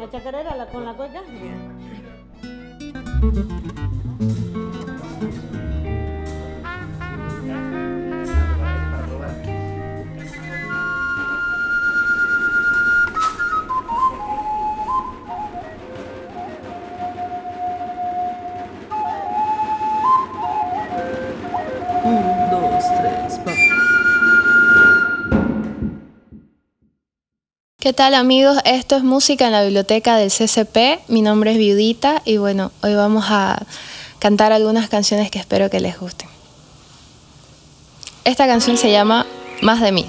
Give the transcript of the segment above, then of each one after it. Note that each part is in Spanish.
La chacarera con la cueca. ¿Qué tal, amigos? Esto es música en la biblioteca del CCP. Mi nombre es Viudita y bueno, hoy vamos a cantar algunas canciones que espero que les gusten. Esta canción se llama Más de mí.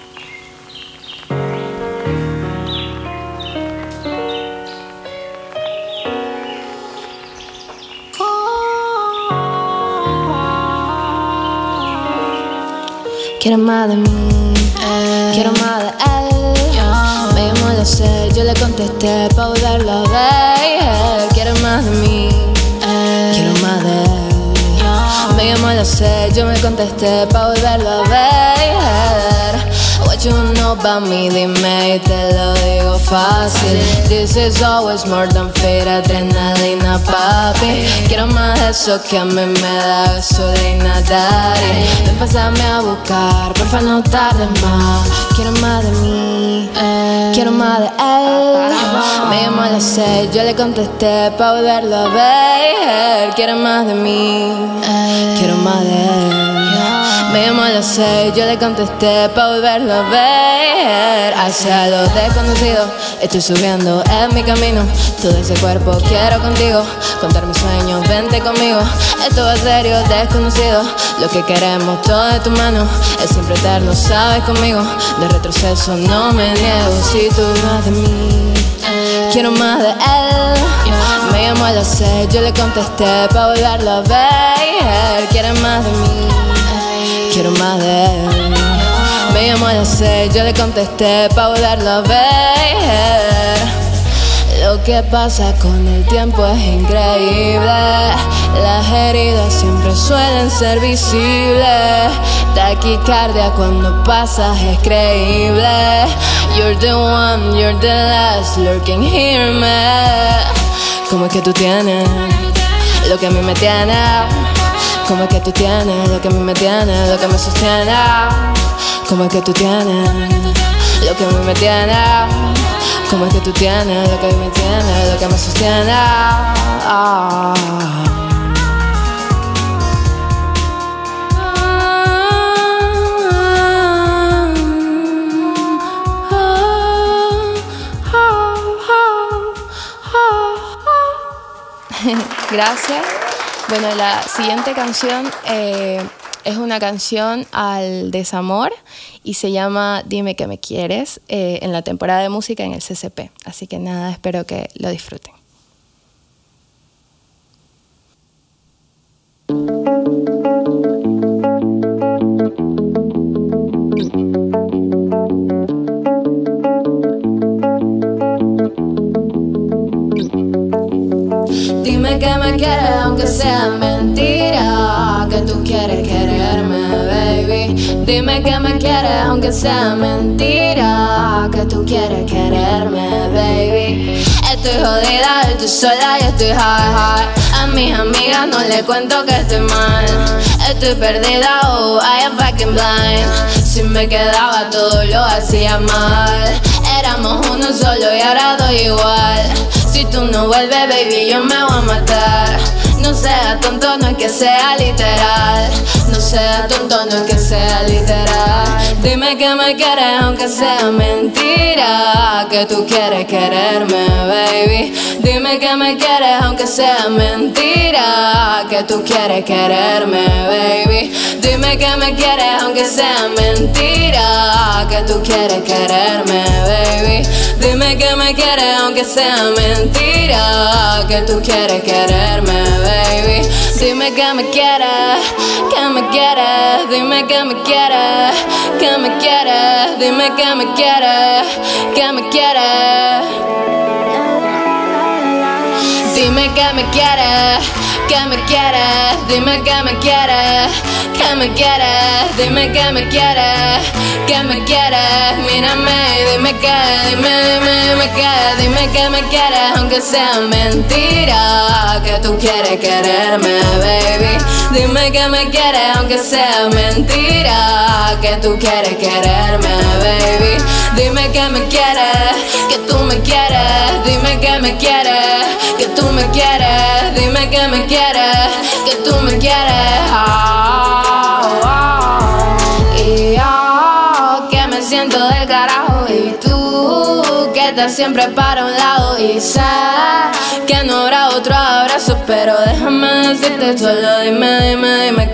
Quiero más de mí, quiero más de él. Me llamó a las 6, yo le contesté pa' volverlo a ver. Quiero más de mí, quiero más de él. Me llamó a las 6, yo me contesté pa' volverlo a ver. What you know about me, dime y te lo digo fácil. This is always more than fit, adrenalina, papi. Quiero más de eso que a mí me da gasolina, daddy. Ven, pásame a buscar, porfa, no tardes más. Quiero más de mí, quiero más de él. Me llamó a las 6, yo le contesté pa' volverlo a ver. Quiero más de mí, quiero más de él. Me llamó a las 6, yo le contesté pa' volverlo a ver. Hacia lo desconocido, estoy subiendo en mi camino. Todo ese cuerpo quiero contigo, contar mis sueños, vente conmigo. Esto va serio, desconocido. Lo que queremos, todo de tu mano. Es siempre eterno, sabes conmigo. De retroceso no me niego. Si tú vas de mí, quiero más de él. Me llamó a las 6, yo le contesté pa' volverlo a ver. Quiere más de mí, quiero más de él. Me llamó a las 6, yo le contesté pa' volverlo a ver. Lo que pasa con el tiempo es increíble. Las heridas siempre suelen ser visibles. Taquicardia cuando pasas es creíble. You're the one, you're the last, lurking here, me. ¿Cómo es que tú tienes lo que a mí me tiene? ¿Cómo es que tú tienes lo que a mí me tiene, lo que me sostiene? ¿Cómo es que tú tienes lo que a mí me tiene? ¿Cómo es que tú tienes lo que a mí me tiene, lo que me sostiene? Gracias. Bueno, la siguiente canción es una canción al desamor y se llama Dime que me quieres, en la temporada de música en el CCP. Así que nada, espero que lo disfruten. Dime que me quieres aunque sea mentira, que tú quieres quererme, baby. Dime que me quieres aunque sea mentira, que tú quieres quererme, baby. Estoy jodida, estoy sola y estoy high. A mis amigas no les cuento que estoy mal. Estoy perdida, oh, I am fucking blind. Si me quedaba todo lo hacía mal. Éramos uno solo y ahora doy igual. Si tú no vuelves, baby, yo me voy a matar. No seas tonto, no es que sea literal. No seas tonto, no es que sea literal. Dime que me quieres aunque sea mentira, que tú quieres quererme, baby. Dime que me quieres aunque sea mentira, que tú quieres quererme, baby. Dime que me quieres aunque sea mentira, que tú quieres quererme, baby. Dime que me quieres aunque sea mentira, que tú quieres quererme, baby. Dime que me quieres, que me quieres. Dime que me quieres, que me quieres. Dime que me quieres, que me quieres. Dime que me quieres, que me quieres. Dime que me quieres, que me quieres. Dime que me quieres, que me quieres. Mírame, dime que, dime que me quieres, aunque sea mentira que tú quieres quererme, baby. Dime que me quieres, aunque sea mentira que tú quieres quererme, baby. Dime que me quieres, que tú me quieres. Dime que me quieres, que tú me quieres. Dime que me quieres, que tú me quieres. Y yo que me siento del carajo, y tú que estás siempre para un lado. Y sé que no habrá otro abrazo, pero déjame decirte solo, dime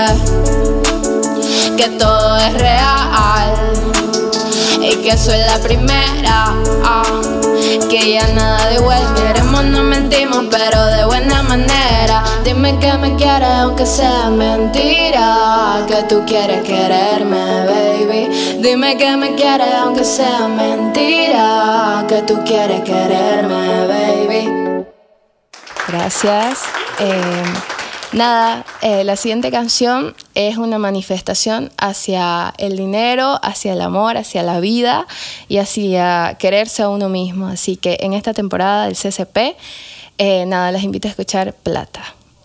que todo es real y que soy la primera, que ya nada devuelve. Queremos, no mentimos, pero de buena manera. Dime que me quieres, aunque sea mentira que tú quieres quererme, baby. Dime que me quieres, aunque sea mentira que tú quieres quererme, baby. Gracias. Nada, la siguiente canción es una manifestación hacia el dinero, hacia el amor, hacia la vida y hacia quererse a uno mismo. Así que en esta temporada del CCP, nada, les invito a escuchar Plata.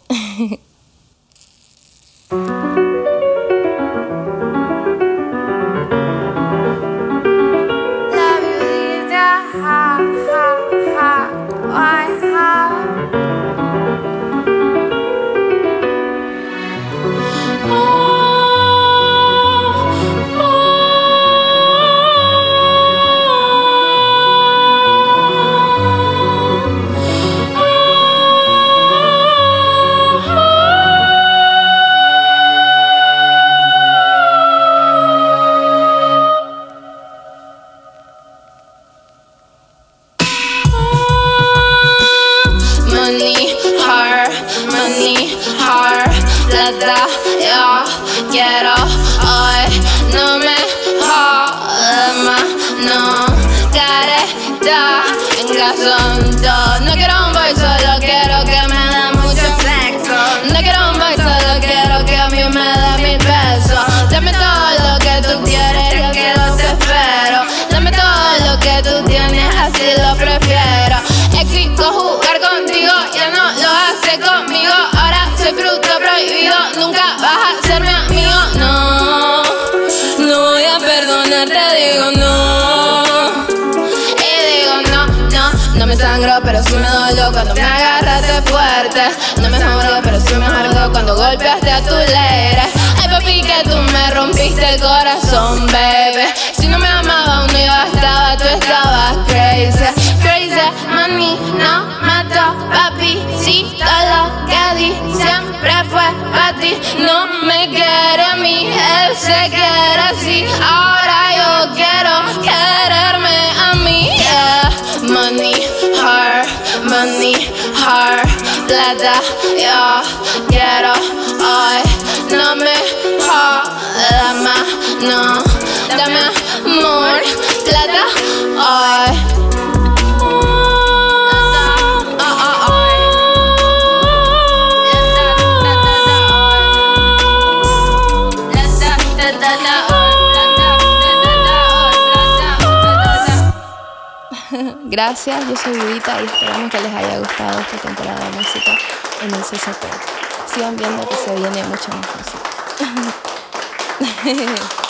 La viudita, ja, ja, ja, ay, ja. Plata, yo quiero hoy, no me jodas más, no careta en gasonto. No quiero un boy, solo quiero que me dé mucho sexo. No quiero un boy, solo quiero que a mí me dé 1000 pesos. Dame todo lo que tú quieres, ya que no te espero. Dame todo lo que tú tienes, así lo prefiero. Exijo jugar contigo, ya no lo hace conmigo. Ahora soy fruto prohibido, nunca vas a ser mi amigo. No, no voy a perdonarte, digo no. Y digo no me sangro, pero sí me dolió cuando me agarraste fuerte. No me mejoró, pero sí me amargó cuando golpeaste a tu leire. Ay papi, que tú me rompiste el corazón, baby. Si no me amaba, uno yo estaba, tú estabas crazy. Crazy, mami, no mató, papi. Sí, todo lo que di siempre fue para ti. No me quiere a mí, él se quiere así. Ahora yo quiero quererme a mí, yeah. Money, heart, plata, yo quiero hoy. No me jodas más, no, dame amor, plata, hoy. Gracias, yo soy Viudita y esperamos que les haya gustado esta temporada de música en el CCP. Sigan viendo que se viene mucha más música.